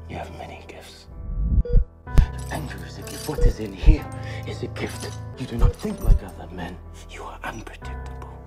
You have many gifts. Anger is a gift. What is in here is a gift. You do not think like other men. You are unpredictable.